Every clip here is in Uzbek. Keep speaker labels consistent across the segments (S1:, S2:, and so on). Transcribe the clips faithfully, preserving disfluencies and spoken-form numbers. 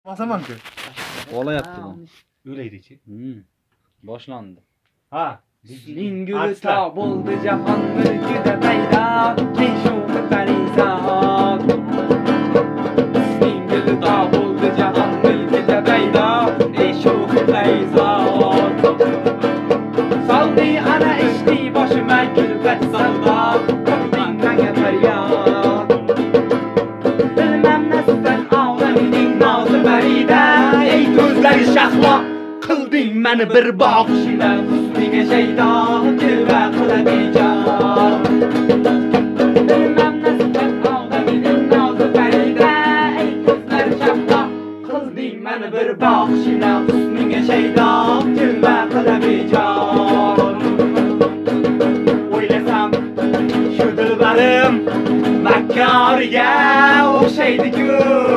S1: Basamanku.
S2: Olayapti bu.
S1: Öyleydi-chi.
S2: Hmm. Boshlandı.
S1: Ha.
S3: Bizning gulta bo'ldi jahon mulkida paydo, keshuv farizat. Bizning gulta bo'ldi jahon mulkida paydo, keshuv farizat. Saldi ana ishni boshima kulfat saldo, qilding menga faryod. Bilmam nasibdan olamning nozi barida, ey ko'zlari shahlo, qilding meni bir boqishida. Husniga shaydo, tilva qiladi jon. Bilmam nasibdan olamning nozi barida, ey ko'zlari shahlo, qilding meni bir boqishida. Husniga shaydo, tilva qiladi jon. O'ylasam, shu dilbarim makkoriga o'xshaydi-ku.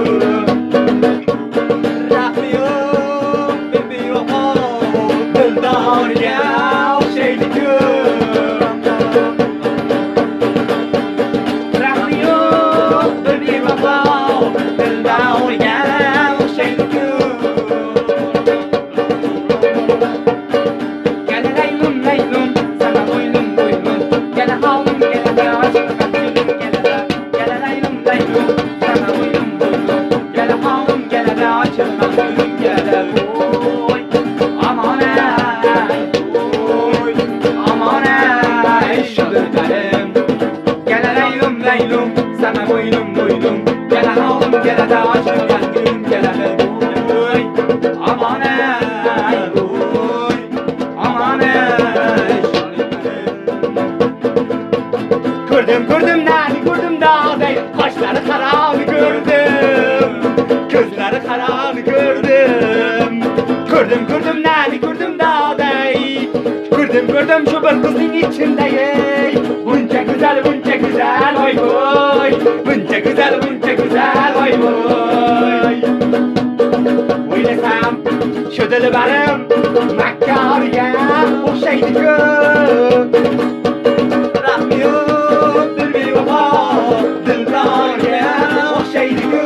S3: Rahmi yo'q, bebevaho, dildorga o'xshaydi-ku. Rahmi yo'q, bebevaho, dildorga o'xshaydi-ku. Gala laylum laylum, sana bo'ylum bo'ylum, gala holim gala yoshim qadrim gala, gala laylum laylum, sana bo'ylum bo'ylum, gala holim gala yoshim qadrim gala. Oy, aman ay, oy, aman ay, shu dilbarim. Gala laylum laylum, sana bo'ylum bo'ylum, gala holim gala yoshim qadrim gala. Oy, aman ay, oy, aman ay, shu dilbarim. Gördüm gördüm nani gördüm dağday, kaşları karanı gördüm, gözleri karanı gördüm. Gördüm gördüm nani gördüm dağday, gördüm gördüm şu bir kızın içindeyim. Bunca güzel bunca güzel oy oy, bunca güzel bunca güzel oy oy. O'ylasam shu dilbarim makkoriga o'xshaydi-ku. Rahmi yo'q, bebevaho, dildorga o'xshaydi-ku.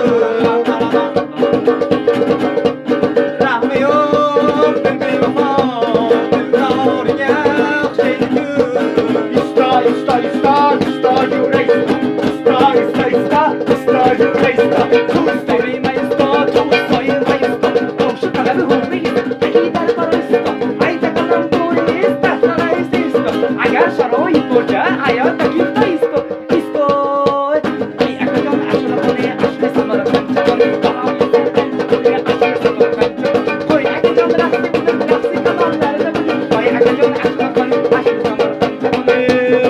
S3: Rahmi yo'q, bebevaho, dildorga o'xshaydi-ku. Ista, ista, ista, ista, yurak, ista, ista, ista, ista, yurak, ista. Tu istarima, ista, tu istarima, ista. To'shi qiladi hurrik, akidar farishta. Ayta qalam to'yista, sarayista. Agar sharoit bo'lsa, hayotda kifta isto, isto. Ey akajon, ashura qilay, ashura samara qancha qilay, ashura samara qancha. Qo'y akajon, raqsi bilan raqsi qalamlarida bilan. Qo'y akajon, ashura qilay, ashura samara qancha qilay.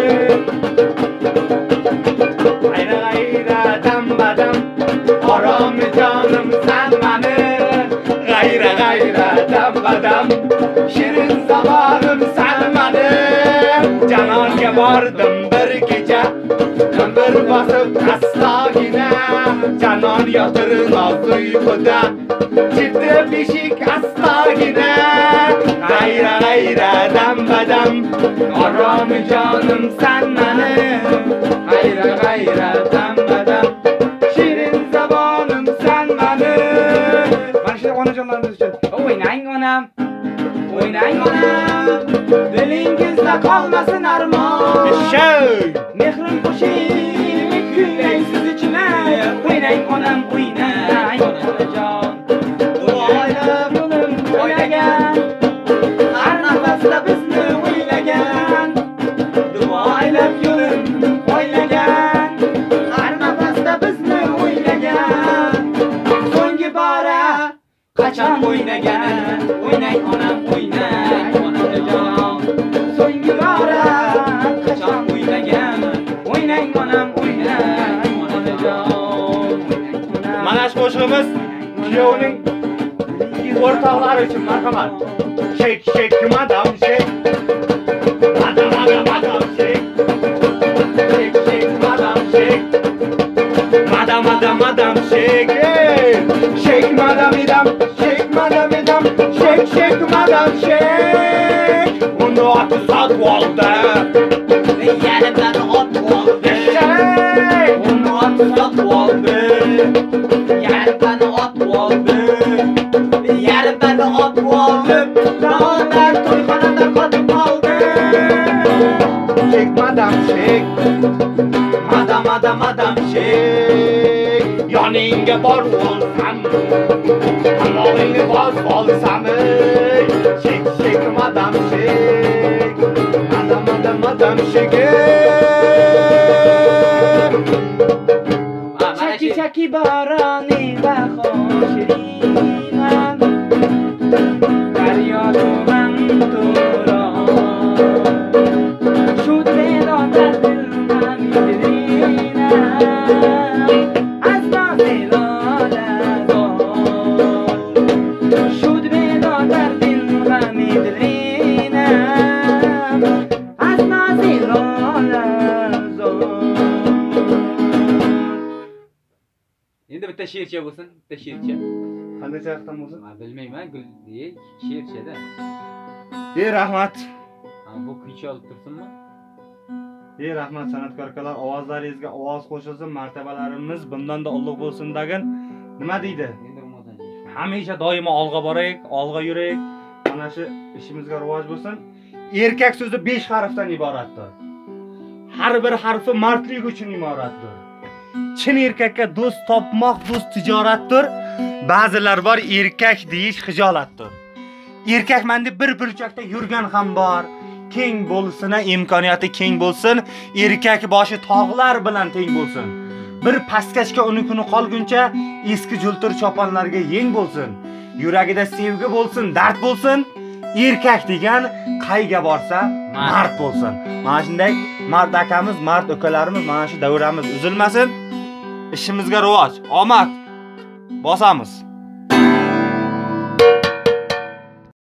S3: Ayra ayra dam badam, orom jonim san mani. G'ayra g'ayra dam badam, shirin zamonim san mani. Janonga bordim bir kecha, bir bosib astagina. Janon yotir noz uyquda, chipti beshik astagina. G'ayra g'ayra dam badam, orom jonim san mani. G'ayra g'ayra dam badam, shirin zamonim san mani. Mana shu onajonlarimiz uchun o'ynang onam, o'ynang onam, dilingizda qolmasin armon. Mehrim qo'shing, kuylay siz ichine. O'ynang onam, o'ynang onajon. O'ylab yo'lim o'ylagan, har nafasda bizni o'ylagan. Duoylab yo'lim o'ylagan, har nafasda bizni o'ylagan. So'nggi bora qachon o'ynagan? O'ynang onam, o'ynang onajon. So'nggi bora qachon o'ynagan? O'ynang onam, o'ynang onajon.
S1: Mana shu qo'shig'imiz kuyovning o'rtoqlari uchun marhamat. Shek shek madam shek. Madam madam madam shek. Shek shek madam shek. Madam madam madam shek. Shek madam idam, shek madam idam, shek shek madam shek. Uni oti sotib oldi.
S3: Yanimdan ot oldi.
S1: Shek.
S3: Uni oti sotib oldi. Yanimdan ot oldi. Yarimdan ot olib, da'vatlar to'yxonada qotib qoldi.
S1: Shek madam shek, madam madam madam shek, yoningga borib olsam, qulog'ingni bosib olsam, shek shek madam shek, madam madam madam shek.
S3: Chaki chaki baroni va xoshirinam, daryo tuman turon. Shud bedonda dilman midrinam, asma zelolazor. Shud bedonda dilman midrinam, asma zelolazor.
S4: Endi bitta she'rcha bo'lsin, bitta she'rcha.
S1: Qanday chaqdan bo'lsin?
S4: Men bilmayman, gul, ey, she'rchada.
S1: Ey rahmat.
S4: Ha, bu kuycha olib tursinmi?
S1: Ey rahmat san'atkor akalar, ovozlaringizga ovoz qo'shilsin, martabalarimiz bundan-da ulug' bo'lsin degan nima deydi?
S4: Endi umuman.
S1: Hamisha doimo olg'a boraylik, olg'a yuraylik. Mana shu ishimizga rivoj bo'lsin. Erkak so'zi besh harfdan iboratdir. Har bir harfi mardlik uchun iboratdir. Chin erkakka do'st topmoq do'st tijoratdir. Ba'zilar bor erkak deyish xijolatdir. Erkakman deb bir burchakda yurgan ham bor. Keng bo'lsin, imkoniyati keng bo'lsin, erkak boshi tog'lar bilan teng bo'lsin. Bir pastkashga uni kuni qolguncha eski jultur choponlarga yeng bo'lsin. Yuragida sevgi bo'lsin, dard bo'lsin. Erkak degan qayga borsa mard bo'lsin. Mana shunday mard akamiz, mard ukalarimiz mana shu davramiz uzilmasin. Ishimizga rivoj, omad bosamiz.